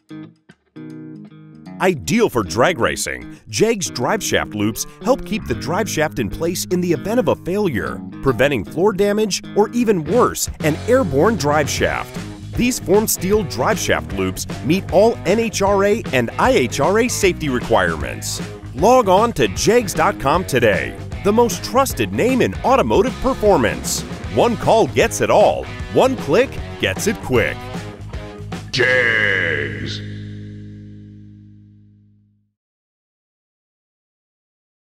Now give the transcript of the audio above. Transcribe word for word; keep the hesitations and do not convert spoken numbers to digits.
Ideal for drag racing, JEGS Driveshaft Loops help keep the driveshaft in place in the event of a failure, preventing floor damage or, even worse, an airborne driveshaft. These formed steel driveshaft loops meet all N H R A and I H R A safety requirements. Log on to jegs dot com today, the most trusted name in automotive performance. One call gets it all. One click gets it quick. JEGS.